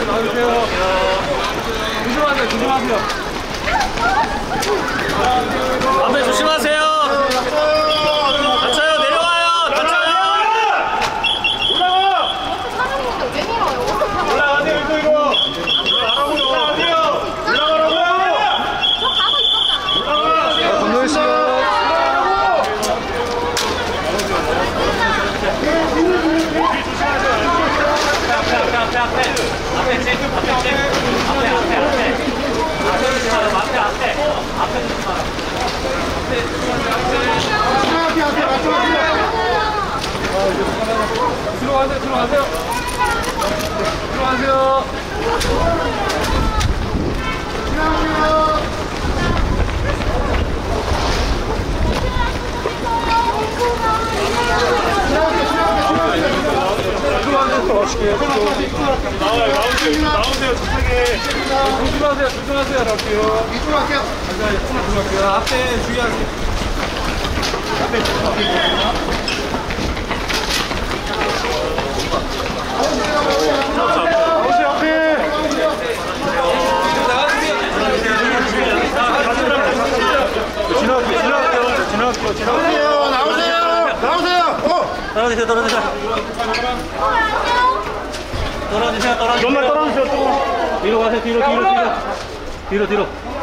나와주세요. 조심하세요, 조심하세요. 앞에 조심하세요. 다쳐요, 내려와요. 다쳐요. 올라가세요, 이거. 올라가라고요. 올라가라고요. 저 가고 있었잖아. 건너있어요. 들어가세요, 들어가세요. 들어가세요. 나오세요, 저쪽에. 조심하세요, 조심하세요, 나올게요. 이쪽으로 갈게요. 이쪽으로 갈게요. 앞에 주의하세요. 앞에 주의하세요. 나오세요, 앞에. 지나갈게요. 떨어지세요, 떨어지세요. 떨어지세요, 떨어지세요. 연말 떨어지세요, 또. 뒤로 가세요, 뒤로.